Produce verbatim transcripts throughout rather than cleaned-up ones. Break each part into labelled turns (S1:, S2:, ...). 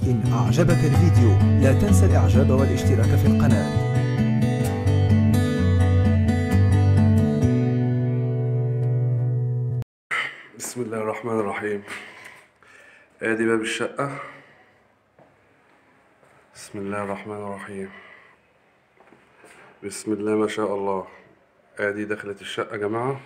S1: إن أعجبك الفيديو لا تنسى الإعجاب والاشتراك في القناة.
S2: بسم الله الرحمن الرحيم. ادي باب الشقة. بسم الله الرحمن الرحيم. بسم الله ما شاء الله. ادي دخلت الشقة يا جماعة.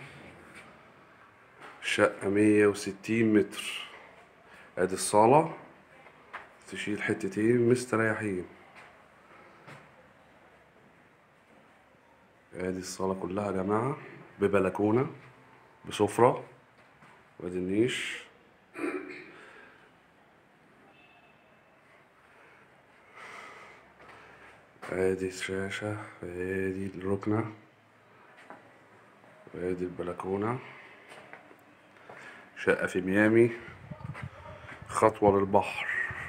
S2: شقة مية وستين متر. ادي الصالة تشيل حتتين مستريحين. ادي الصالة كلها يا جماعة ببلكونة بسفرة. وادي النيش. ادي الشاشة. ادي الركنة. وادي البلكونة. شقة في ميامي خطوة للبحر.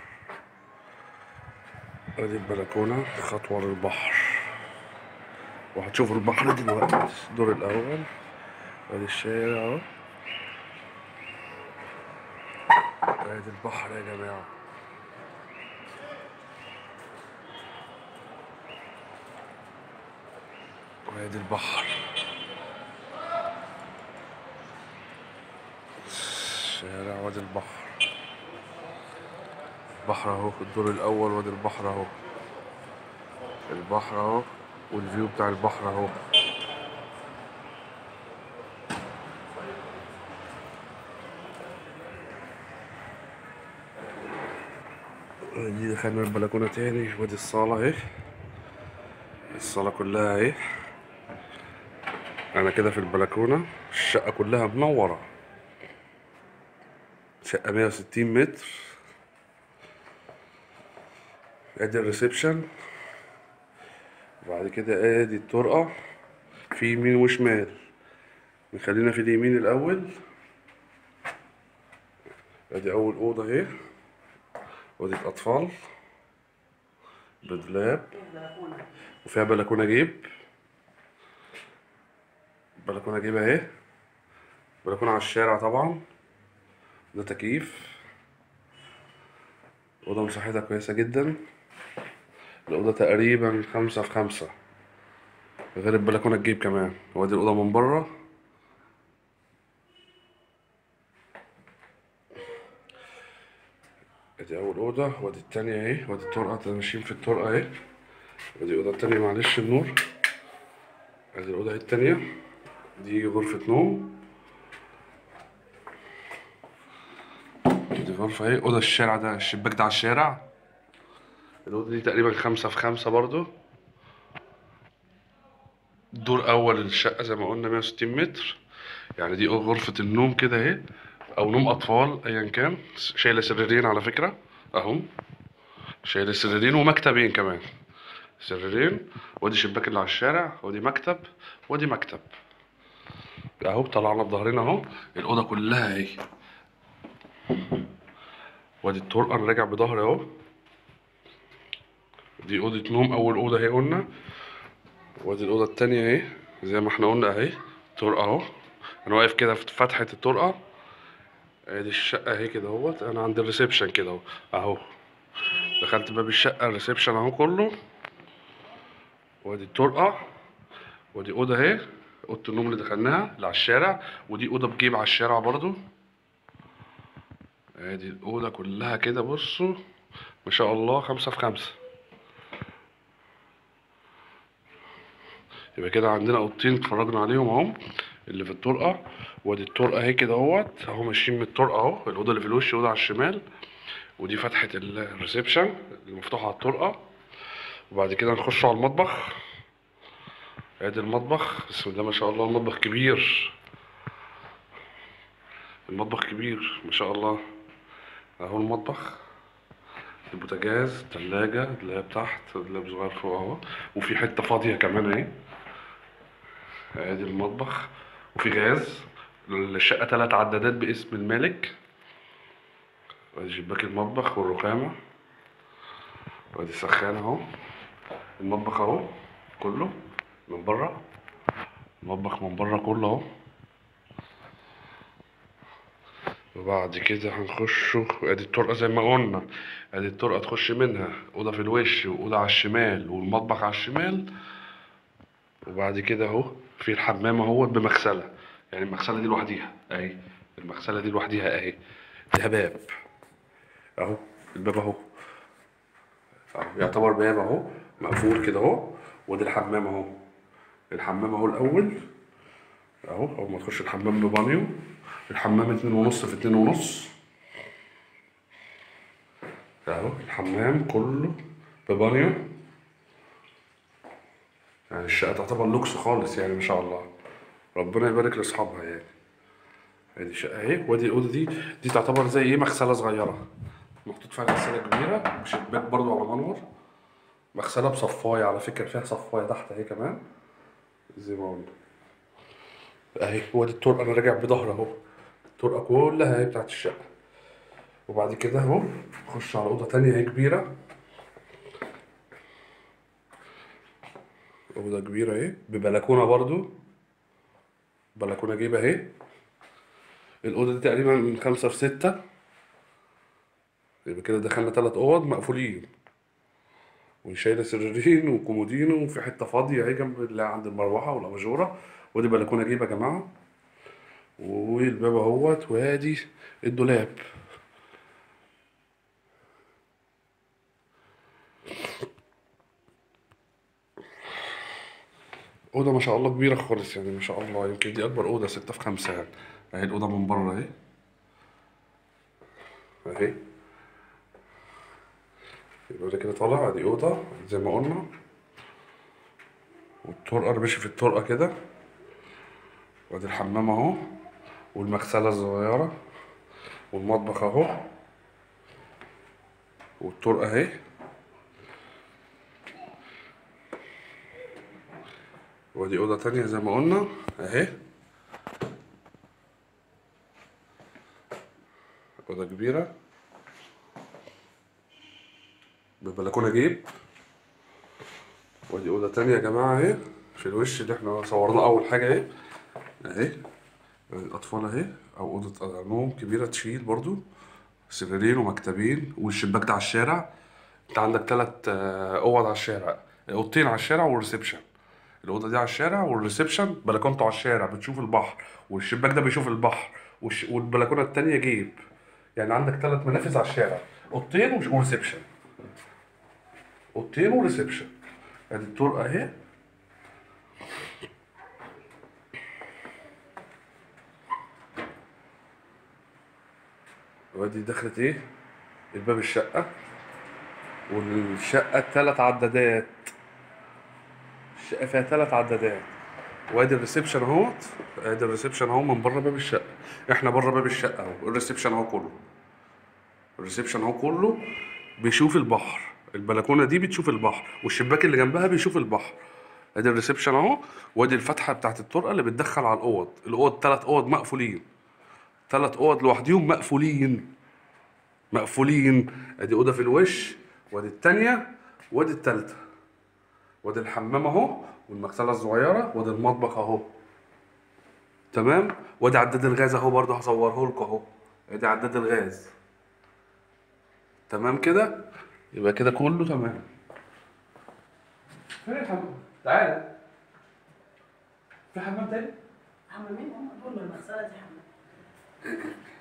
S2: ادي البلكونة خطوة للبحر وهتشوفوا البحر دلوقتي. الدور الاول. ادي الشارع اهو. ادي البحر يا جماعة. وادي البحر. الشارع وادي البحر. البحر اهو في الدور الاول. وادي البحر اهو. البحر اهو والفيو بتاع البحر اهو. دي دخلنا البلكونة تاني. وادي الصالة اهي. الصالة كلها اهي. انا كده في البلكونة. الشقة كلها منورة. شقة مية وستين متر. ادي الريسبشن. وبعد كده ادي الطرقة في يمين وشمال. نخلينا في اليمين الاول. ادي اول اوضة اهي. اوضة اطفال بدولاب وفيها بلكونة جيب. بلكونة جيب اهي. بلكونة على الشارع طبعا. ده تكييف. الأوضة مساحتها كويسة جدا. الأوضة تقريبا خمسة في خمسة غير البلكونة الجيب كمان. وادي الأوضة من بره. ادي أول أوضة. وادي التانية اهي. وادي الطرقة ماشيين في الطرقة اهي. ودي الأوضة التانية معلش النور. ادي الأوضة التانية. دي غرفة نوم. دي غرفة اهي. أوضة الشارع ده الشباك ده على الشارع. الأوضة دي تقريبا خمسة في خمسة برضو. دور أول الشقة زي ما قلنا مية وستين متر. يعني دي غرفة النوم كده اهي. أو نوم أطفال أيا كان. شايلة سريرين على فكرة أهم. شايلة سريرين ومكتبين كمان. سريرين. وادي شباك اللي على الشارع. ودي مكتب. ودي مكتب اهو. طلعنا بظهرنا اهو. الأوضة كلها اهي. وادي الطرقة أنا راجع بظهري اهو. دي أوضة نوم أول أوضة اهي قلنا. وادي الأوضة التانية اهي زي ما احنا قلنا اهي. طرقة اهو. أنا واقف كده في فتحة الطرقة. ادي الشقة اهي كده اهوت. أنا عند الريسبشن كده اهو. أهو دخلت باب الشقة. الريسبشن اهو كله. وادي الطرقة. ودي أوضة اهي. أوضة النوم اللي دخلناها اللي على الشارع. ودي أوضة بجيب على الشارع برضو. ادي الأوضة كلها كده بصوا ما شاء الله خمسة في خمسة. يبقى كده عندنا اوضتين اتفرجنا عليهم اهم اللي في الطرقه. وادي الطرقه اهي كده اهوت اهو. ماشيين من الطرقه اهو. الاوضه اللي في الوش الاوضه على الشمال. ودي فتحه الريسبشن المفتوحه على الطرقه. وبعد كده نخش على المطبخ. ادي المطبخ. بسم الله ما شاء الله. المطبخ كبير. المطبخ كبير ما شاء الله. اهو المطبخ. البوتاجاز. تلاجة. دولاب تحت. دولاب صغير فوق اهو. وفي حته فاضيه كمان اهي. ادي المطبخ. وفي غاز. الشقة تلات عدادات باسم المالك. وادي شباك المطبخ والرخامة. وادي السخان اهو. المطبخ اهو كله من بره. المطبخ من بره كله اهو. وبعد كده هنخشوا ادي الطرقة زي ما قلنا. ادي الطرقة تخش منها أوضة في الوش وأوضة على الشمال والمطبخ على الشمال. وبعد كده اهو في الحمام اهو بمغسلة. يعني المغسلة دي لوحديها اهي. المغسلة دي لوحديها اهي. ده باب اهو. الباب اهو اهو يعتبر باب اهو مقفول كده اهو. وادي الحمام اهو. الحمام اهو الاول اهو. اول ما تخش الحمام ببانيو. الحمام اتنين ونص في اتنين ونص اهو. الحمام كله ببانيو. يعني الشقة تعتبر لوكس خالص يعني ما شاء الله. ربنا يبارك لاصحابها يعني. ادي شقة اهي. وادي الأوضة دي دي تعتبر زي ايه مغسلة صغيرة. محطوط فيها غسالة كبيرة وشباك برضو على منور. مغسلة بصفاية على فكرة فيها صفاية تحت اهي كمان زي ما قلنا اهي. وادي الطرقة انا راجع بظهر اهو. الطرقة كلها اهي بتاعت الشقة. وبعد كده اهو نخش على أوضة تانية اهي كبيرة. أوضة كبيرة اهي ببلكونة برضو. بلكونة جيبة اهي. الأوضة دي تقريبا من خمسة في ستة. يبقى كده دخلنا تلات أوض مقفولين. وشايلة سريرين وكومودينو وفي حتة فاضية اهي جنب اللي عند المروحة والأباجورة. ودي بلكونة جيبة يا جماعة. والباب اهوت. وادي الدولاب. أوضة ما شاء الله كبيرة خالص يعني ما شاء الله. يمكن دي أكبر أوضة ستة في خمسة يعني. أهي الأوضة من بره أهي. أهي. يبقى ده كده طالع. أدي أوضة زي ما قلنا. والطرقة أنا ماشي في الطرقة كده. وأدي الحمام أهو. والمغسلة الصغيرة. والمطبخ أهو. والطرقة أهي. وأدي أوضة تانية زي ما قلنا أهي. أوضة كبيرة ببلكونة جيب. وأدي أوضة تانية يا جماعة أهي. في الوش اللي احنا صورناه أول حاجة أهي. أهي. الأطفال أهي. أو أوضة نوم كبيرة تشيل برضو. سريرين ومكتبين والشباك ده على الشارع. انت عندك تلات آه، اوض على الشارع. اوضتين على الشارع والريسبشن. الاوضه دي على الشارع والريسبشن بلكونته على الشارع بتشوف البحر. والشباك ده بيشوف البحر. والش... والبلكونه التانيه جيب. يعني عندك تلات منافذ على الشارع. اوضتين وش- وريسبشن. اوضتين وريسبشن. ادي الطرقه اهي. وادي دخلت ايه الباب الشقه. والشقه تلات عدادات. الشقه فيها تلات عدادات. وادي الريسبشن اهوت. ادي الريسبشن اهو من بره باب الشقه. احنا بره باب الشقه اهو. الريسبشن اهو كله. الريسبشن اهو كله بيشوف البحر. البلكونه دي بتشوف البحر والشباك اللي جنبها بيشوف البحر. ادي الريسبشن اهو. وادي الفتحه بتاعت الطرقه اللي بتدخل على الاوض. الاوض تلات اوض مقفولين. تلات اوض لوحديهم مقفولين. مقفولين. ادي اوضه في الوش. وادي التانيه. وادي التالته. وادي الحمام اهو. والمغسله الصغيره. وادي المطبخ اهو. تمام. وادي عداد الغاز اهو برضه هصوره لكم اهو. ادي عداد الغاز. تمام كده. يبقى كده كله تمام. فين الحمام؟ تعالى. في حمام تاني؟
S3: حمامين هم دول المغسله دي حمام.